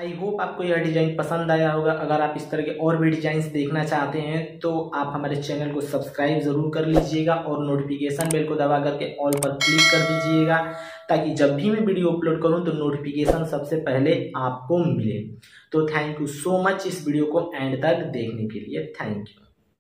I hope आपको यह design पसंद आया होगा। अगर आप इस तरह के और भी डिज़ाइंस देखना चाहते हैं तो आप हमारे चैनल को सब्सक्राइब ज़रूर कर लीजिएगा और नोटिफिकेशन बेल को दबा करके ऑल पर क्लिक कर दीजिएगा, ताकि जब भी मैं वीडियो अपलोड करूं तो नोटिफिकेशन सबसे पहले आपको मिले। तो थैंक यू सो मच इस वीडियो को एंड तक देखने के लिए। Thank you.